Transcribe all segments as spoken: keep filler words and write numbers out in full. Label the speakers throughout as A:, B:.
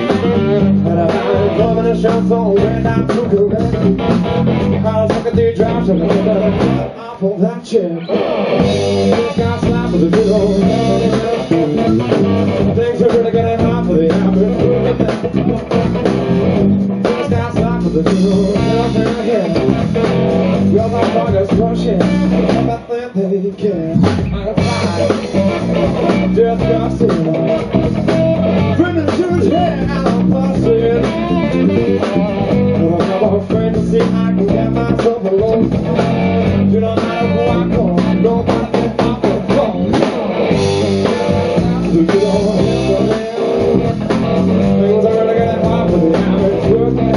A: And I'm coming to show so when I'm too good. I'll look at the drops and I'm off of that chair. This guy's slap with a good old things are really getting hot for the average. This guy's slap with a good old yeah. Well, my pocket's crushing, but they care. I'm fine, just got to friend to his head, I'm busting. Well, I have a friend to see I can get myself alone. Do not matter who I call, nobody can pop the phone. The good old man, things are really getting hot for the average worker.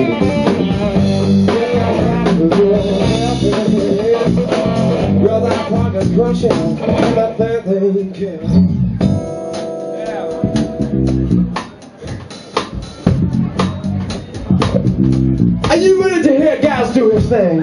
A: Well, that pocket's crushing, but they they care. Are you ready to hear guys do his thing?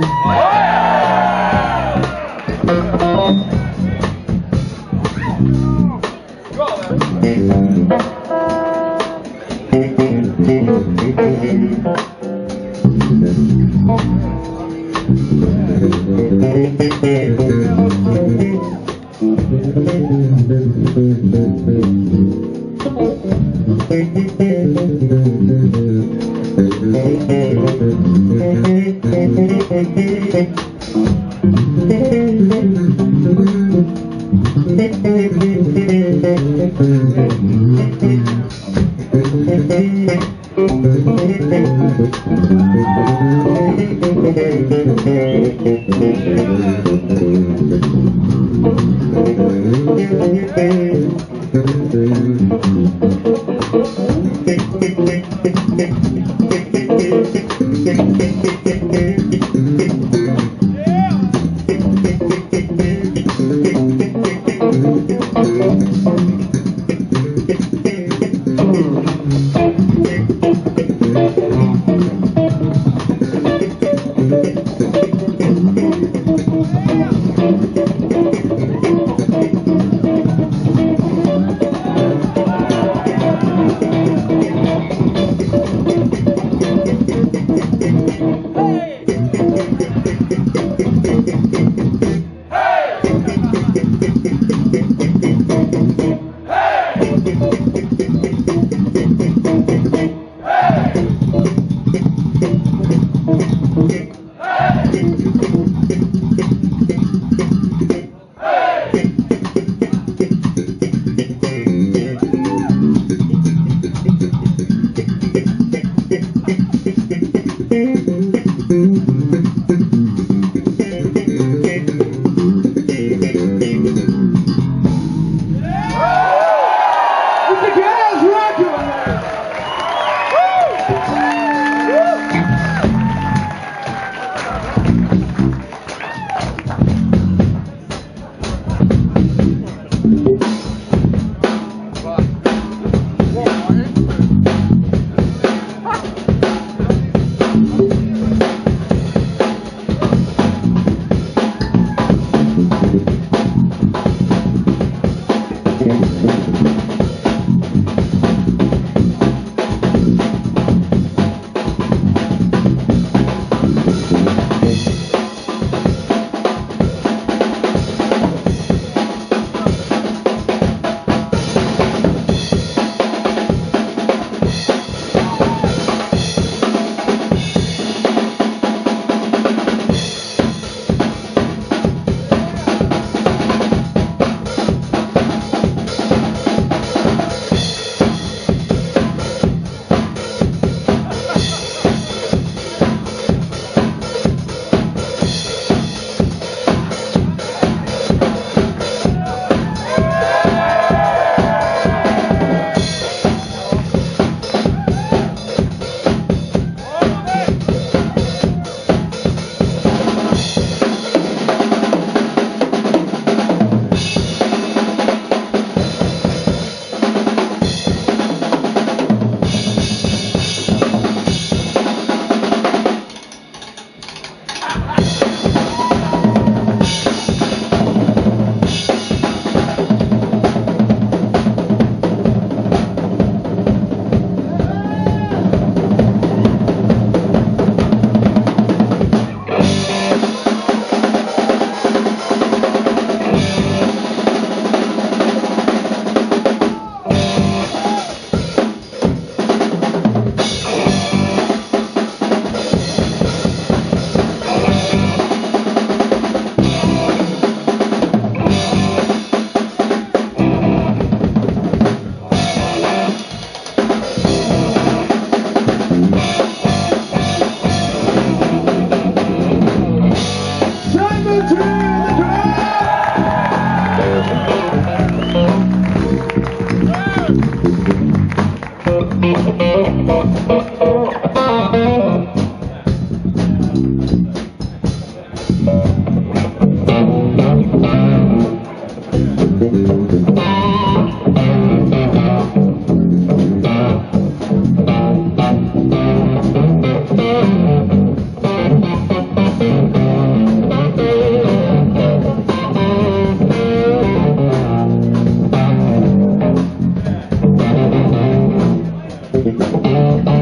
A: Thank you.